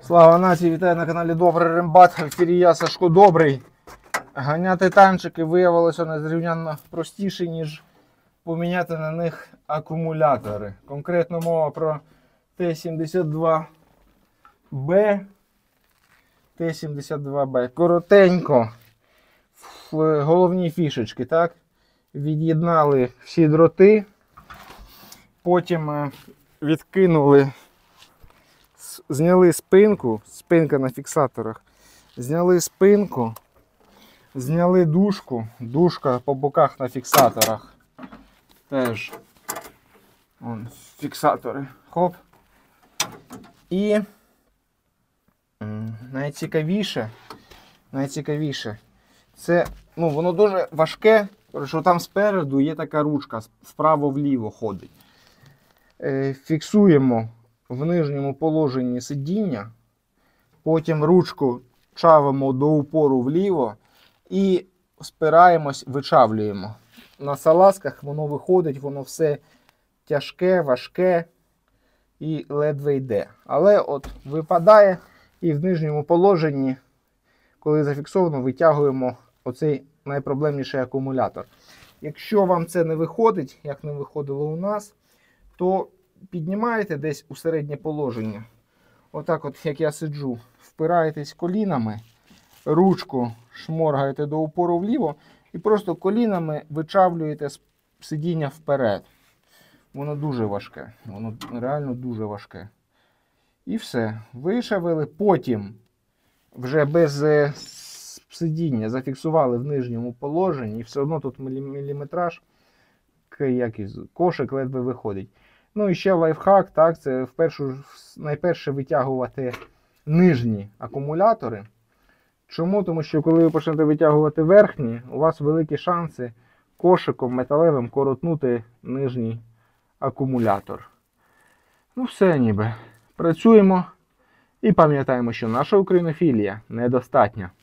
Слава нації, вітаю на каналі Добрий Рембат. В ефірі я, Сашко Добрий. Ганяти танчики виявилося незрівнянно простіше, ніж поміняти на них акумулятори. Конкретно мова про Т-72Б. Т-72Б. Коротенько, в головні фішечки, так? Від'єднали всі дроти, потім відкинули, зняли спинку, спинка на фіксаторах, зняли спинку, зняли дужку, дужка по боках на фіксаторах. Теж вон, фіксатори. Хоп. І найцікавіше, це, воно дуже важке, що там спереду є така ручка, вправо-вліво ходить. Фіксуємо в нижньому положенні сидіння, потім ручку чавимо до упору вліво і спираємось, вичавлюємо. На салазках воно виходить, воно все тяжке, важке і ледве йде. Але от випадає і в нижньому положенні, коли зафіксовано, витягуємо оцей найпроблемніший акумулятор. Якщо вам це не виходить, як не виходило у нас, то піднімаєте десь у середнє положення. Отак от, як я сиджу, впираєтесь колінами, ручку шморгаєте до упору вліво і просто колінами вичавлюєте сидіння вперед. Воно дуже важке, воно реально дуже важке. І все, вишавили, потім вже без сидіння зафіксували в нижньому положенні, і все одно тут міліметраж, кошик ледве виходить. Ну і ще лайфхак, так, це найперше витягувати нижні акумулятори. Чому? Тому що коли ви почнете витягувати верхні, у вас великі шанси кошиком металевим коротнути нижній акумулятор. Ну все ніби. Працюємо і пам'ятаємо, що наша українофілія недостатня.